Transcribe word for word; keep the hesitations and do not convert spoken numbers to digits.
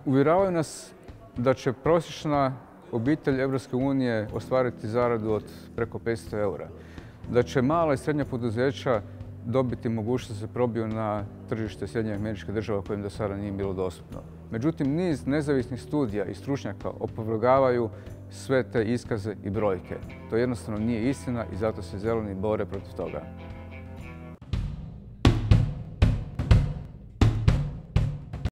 Uvjeravaju nas da će prosječna obitelj Europske unije ostvariti zaradu od preko petsto eura. Da će mala i srednja poduzeća dobiti mogućnost da se probiju na tržište Sjedinjenih Američkih Država kojim do sada nije bilo dostupno. Međutim, niz nezavisnih studija i stručnjaka opovrgavaju sve te iskaze i brojke. To jednostavno nije istina i zato se zeleni bore protiv toga.